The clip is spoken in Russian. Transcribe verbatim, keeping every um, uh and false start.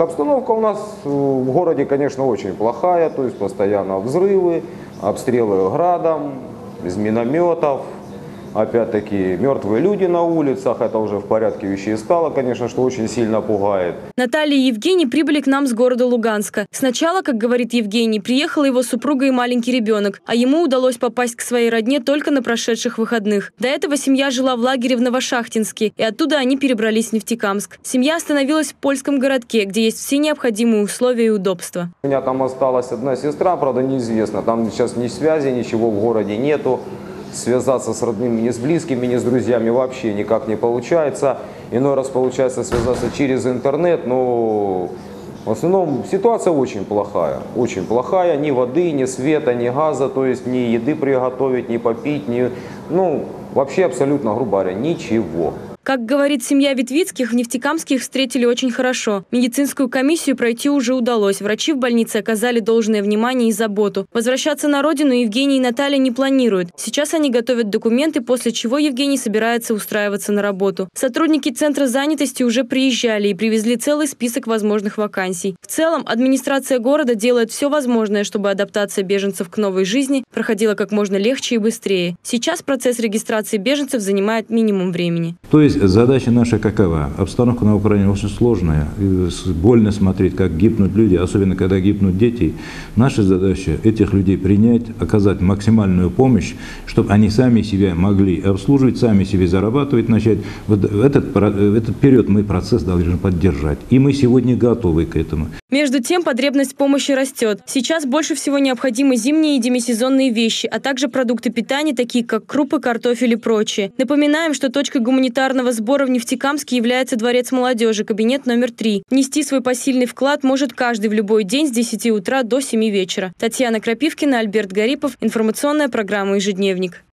Обстановка у нас в городе, конечно, очень плохая, то есть постоянно взрывы, обстрелы градом, из минометов. Опять-таки, мертвые люди на улицах, это уже в порядке вещей стало, конечно, что очень сильно пугает. Наталья и Евгений прибыли к нам с города Луганска. Сначала, как говорит Евгений, приехала его супруга и маленький ребенок, а ему удалось попасть к своей родне только на прошедших выходных. До этого семья жила в лагере в Новошахтинске, и оттуда они перебрались в Нефтекамск. Семья остановилась в польском городке, где есть все необходимые условия и удобства. У меня там осталась одна сестра, правда, неизвестно, там сейчас ни связи, ничего в городе нету. Связаться с родными, ни с близкими, ни с друзьями вообще никак не получается. Иной раз получается связаться через интернет, но в основном ситуация очень плохая. Очень плохая. Ни воды, ни света, ни газа, то есть ни еды приготовить, ни попить, ни, ну, вообще абсолютно, грубо говоря, ничего. Как говорит семья Ветвицких, в Нефтекамске их встретили очень хорошо. Медицинскую комиссию пройти уже удалось. Врачи в больнице оказали должное внимание и заботу. Возвращаться на родину Евгений и Наталья не планируют. Сейчас они готовят документы, после чего Евгений собирается устраиваться на работу. Сотрудники Центра занятости уже приезжали и привезли целый список возможных вакансий. В целом, администрация города делает все возможное, чтобы адаптация беженцев к новой жизни проходила как можно легче и быстрее. Сейчас процесс регистрации беженцев занимает минимум времени. То есть задача наша какова? Обстановка на Украине очень сложная. Больно смотреть, как гибнут люди, особенно когда гибнут дети. Наша задача этих людей принять, оказать максимальную помощь, чтобы они сами себя могли обслуживать, сами себе зарабатывать, начать. Вот этот, этот период мы процесс должны поддержать. И мы сегодня готовы к этому. Между тем, потребность в помощи растет. Сейчас больше всего необходимы зимние и демисезонные вещи, а также продукты питания, такие как крупы, картофель и прочее. Напоминаем, что точкой гуманитарного сбора в Нефтекамске является Дворец молодежи, кабинет номер три. Внести свой посильный вклад может каждый в любой день с десяти утра до семи вечера. Татьяна Крапивкина, Альберт Гарипов. Информационная программа «Ежедневник».